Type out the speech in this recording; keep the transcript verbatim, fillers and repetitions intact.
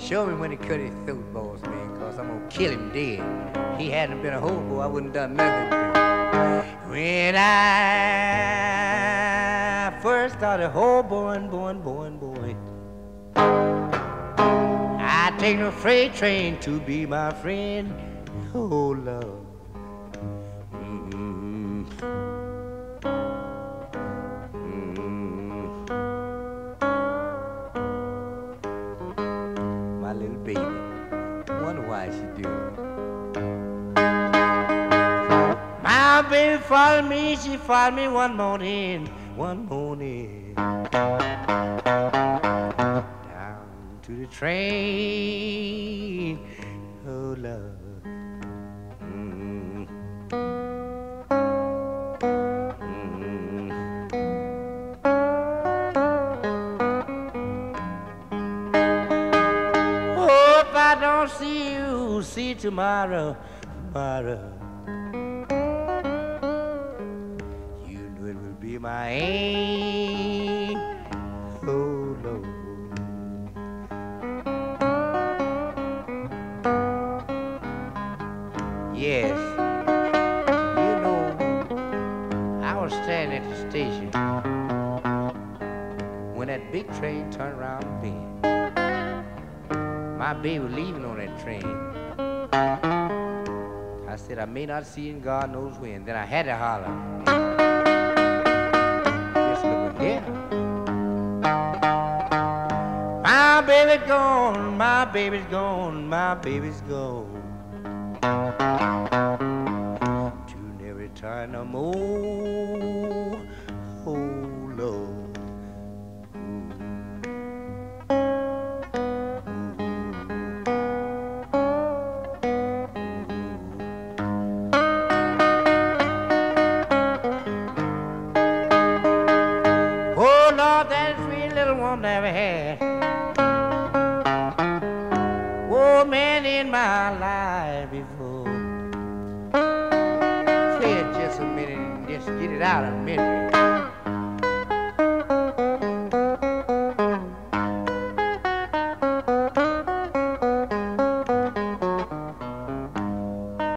show me when he cut his throat, boss man, cause I'm gonna kill him dead. He hadn't been a hobo, I wouldn't done nothing to him. When I first started hoboing, boing, boing, boing, I take no freight train to be my friend. Oh, love. Mm-hmm. Mm-hmm. My little baby, wonder why she do it. My baby followed me, she followed me one morning, one morning, down to the train. Oh, love. Mm-hmm. Mm-hmm. Hope I don't see you, see tomorrow, tomorrow. You know it will be my aim. Oh, Lord. Yes, you know, I was standing at the station when that big train turned around the bend. My baby was leaving on that train. I said, I may not see in God knows when. Then I had to holler. Just look here. My baby's gone, my baby's gone, my baby's gone. To never return no more. Oh, Lord. Oh, Lord, that sweet little one never had. Oh, man in my life before. Play it just a minute and just get it out of memory.